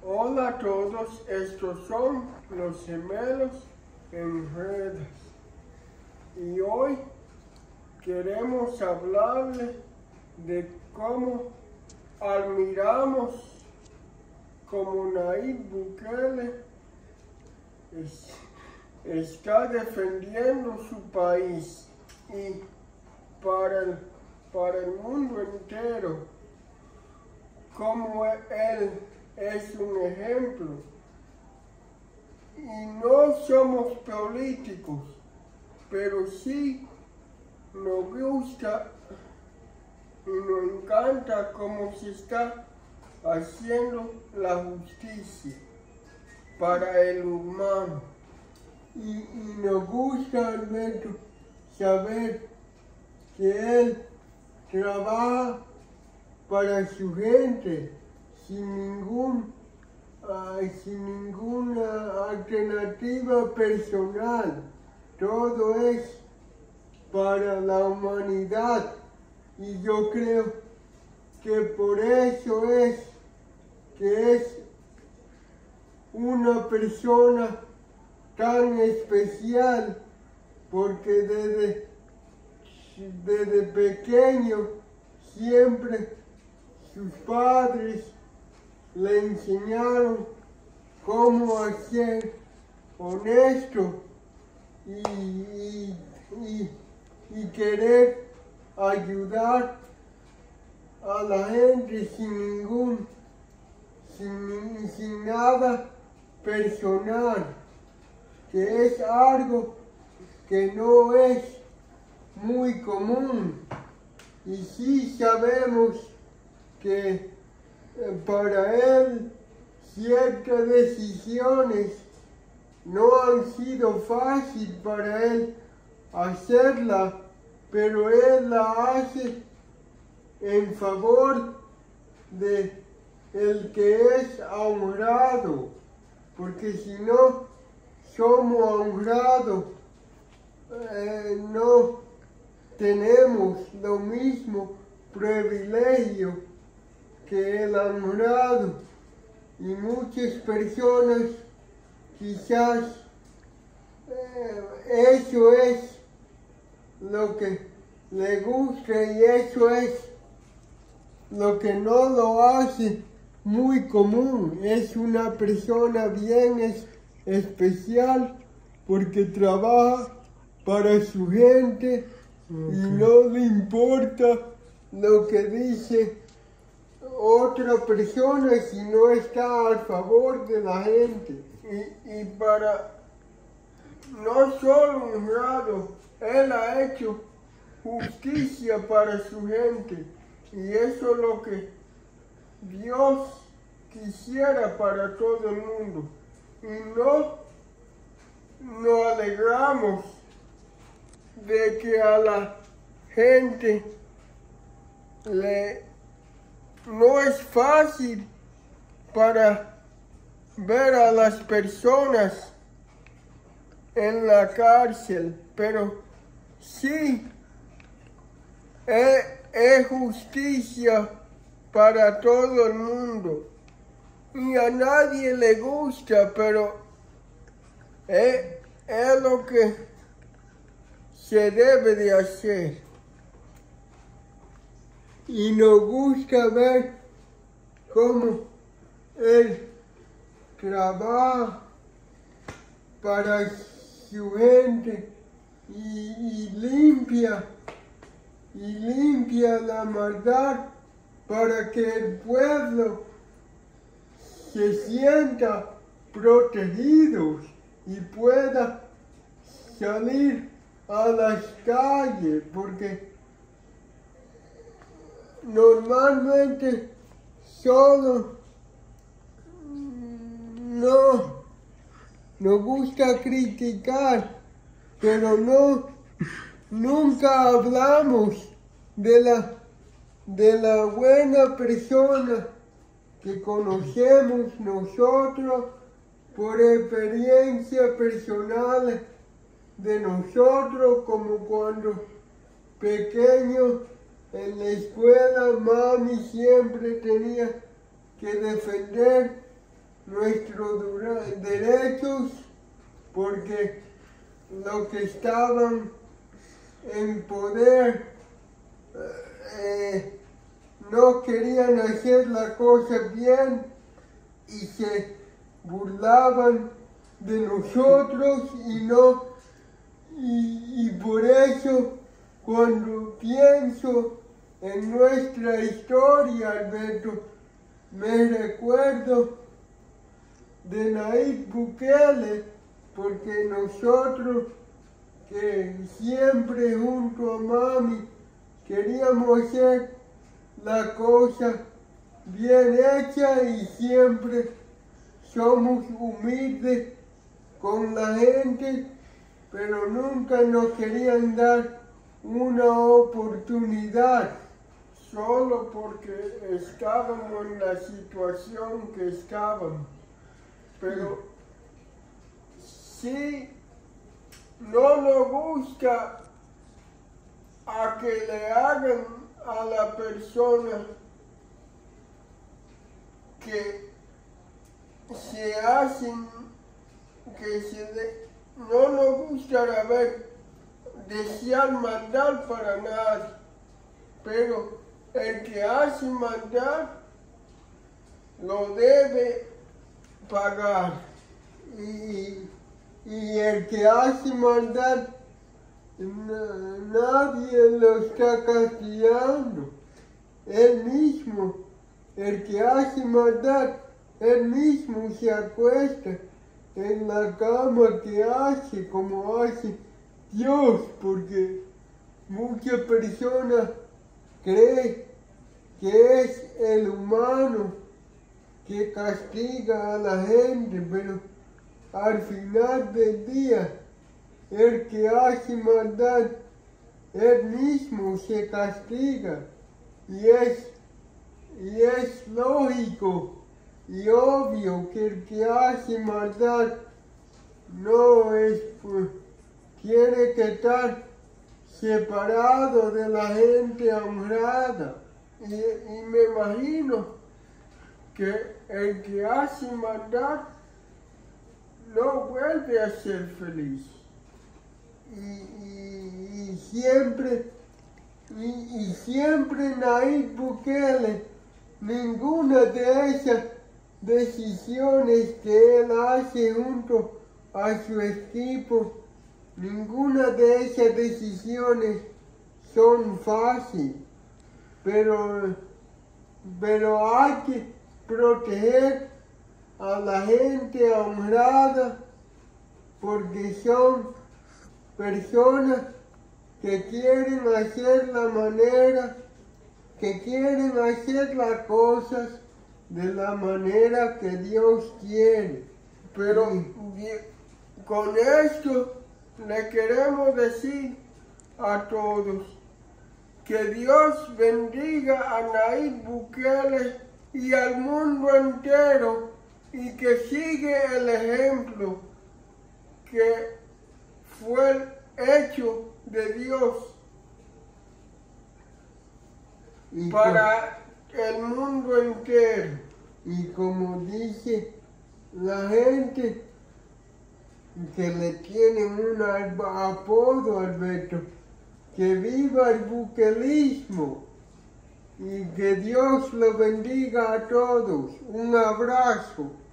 Hola a todos, estos son los gemelos en redes y hoy queremos hablarles de cómo admiramos como Nayib Bukele está defendiendo su país y para el mundo entero, como él es un ejemplo. Y no somos políticos, pero sí nos gusta y nos encanta cómo se está haciendo la justicia para el humano. Y nos gusta, Alberto, saber que él trabaja para su gente sin ninguna alternativa personal. Todo es para la humanidad y yo creo que por eso es que es una persona tan especial, porque desde pequeño siempre sus padres le enseñaron cómo ser honesto y querer ayudar a la gente sin nada personal, que es algo que no es muy común. Y sí sabemos que para él ciertas decisiones no han sido fáciles para él hacerla, pero él la hace en favor de el que es honrado, porque si no somos honrados, no tenemos lo mismo privilegio que el honrado, y muchas personas quizás eso es lo que le gusta y eso es lo que no lo hace muy común. Es una persona bien especial porque trabaja para su gente y no le importa lo que dice otra persona si no está a favor de la gente. Y para no solo honrado, él ha hecho justicia para su gente. Y eso es lo que Dios quisiera para todo el mundo. Y nos alegramos de que a la gente no es fácil para ver a las personas en la cárcel, pero sí es justicia para todo el mundo. Y a nadie le gusta, pero es lo que se debe de hacer. Y nos gusta ver cómo él trabaja para su gente y limpia la maldad para que el pueblo se sienta protegido y pueda salir a las calles, porque normalmente solo no nos gusta criticar, pero nunca hablamos de la buena persona que conocemos nosotros por experiencia personal de nosotros, como cuando pequeños en la escuela mami siempre tenía que defender nuestros derechos, porque los que estaban en poder no querían hacer la cosa bien y se burlaban de nosotros y por eso cuando pienso en nuestra historia, Alberto, me recuerdo de Nayib Bukele, porque nosotros que siempre junto a mami queríamos hacer la cosa bien hecha y siempre somos humildes con la gente, pero nunca nos querían dar una oportunidad, solo porque estábamos en la situación que estábamos. Pero si no nos gusta a que le hagan a la persona que se hacen, no nos gusta desear maldad para nadie, pero el que hace maldad lo debe pagar, y el que hace maldad nadie lo está castigando. Él mismo, el que hace maldad, él mismo se acuesta en la cama que hace, como hace Dios, porque muchas personas creen que es el humano que castiga a la gente, pero al final del día, el que hace maldad, él mismo se castiga, y es lógico y obvio que el que hace maldad no es, tiene que estar separado de la gente honrada, y me imagino que el que hace maldad no vuelve a ser feliz. Y siempre Nayib Bukele, ninguna de esas decisiones que él hace junto a su equipo, ninguna de esas decisiones son fáciles, pero hay que proteger a la gente honrada, porque son personas que quieren hacer las cosas de la manera que Dios quiere. Pero con esto le queremos decir a todos que Dios bendiga a Nayib Bukele y al mundo entero, y que sigue el ejemplo que fue hecho de Dios para el mundo entero. Y como dice la gente que le tienen un apodo, Alberto, que viva el bukelismo, y que Dios lo bendiga a todos. Un abrazo.